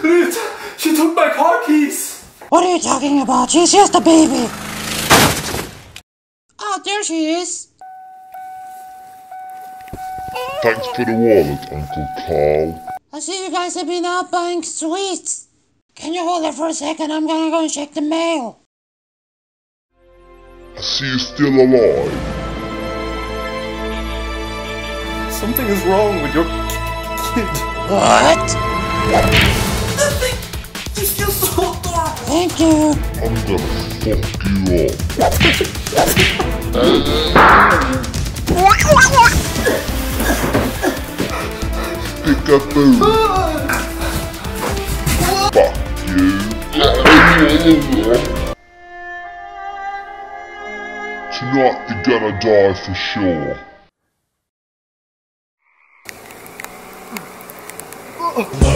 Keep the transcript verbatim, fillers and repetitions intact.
She took my car keys! What are you talking about? She's just a baby. Oh, there she is. Thanks for the wallet, Uncle Carl. I see you guys have been out buying sweets. Can you hold it for a second? I'm gonna go and check the mail. I see you're still alive. Something is wrong with your kid. What? Nothing! You feel so adorable! Thank you. I'm gonna fuck you up. Peekaboo. Fuck you. Tonight you're gonna die for sure. No.